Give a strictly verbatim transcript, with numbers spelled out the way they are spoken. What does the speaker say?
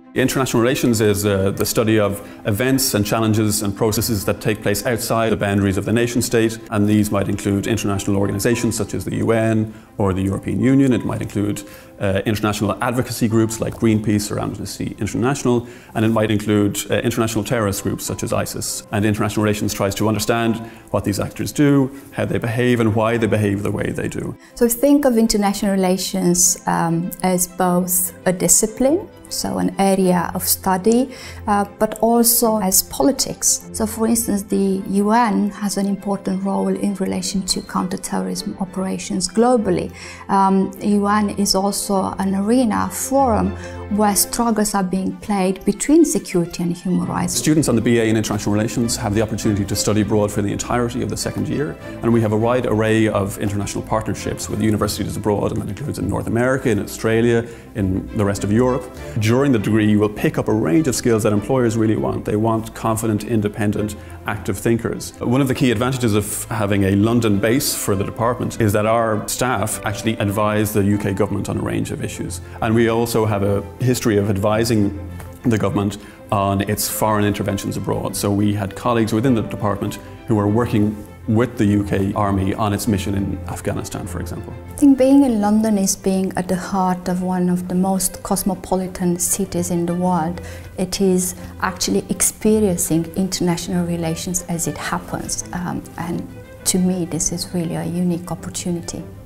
International relations is uh, the study of events and challenges and processes that take place outside the boundaries of the nation state, and these might include international organisations such as the U N or the European Union. It might include uh, international advocacy groups like Greenpeace or Amnesty International, and it might include uh, international terrorist groups such as ISIS. And international relations tries to understand what these actors do, how they behave, and why they behave the way they do. So think of international relations um, as both a discipline, so an area of study, uh, but also as politics. So for instance, the U N has an important role in relation to counterterrorism operations globally. Um, the U N is also an arena, a forum, where struggles are being played between security and human rights. Students on the B A in International Relations have the opportunity to study abroad for the entirety of the second year, and we have a wide array of international partnerships with universities abroad, and that includes in North America, in Australia, in the rest of Europe. During the degree, you will pick up a range of skills that employers really want. They want confident, independent, active thinkers. One of the key advantages of having a London base for the department is that our staff actually advise the U K government on a range of issues. And we also have a history of advising the government on its foreign interventions abroad. So we had colleagues within the department who were working with the U K Army on its mission in Afghanistan, for example. I think being in London is being at the heart of one of the most cosmopolitan cities in the world. It is actually experiencing international relations as it happens, um, and to me this is really a unique opportunity.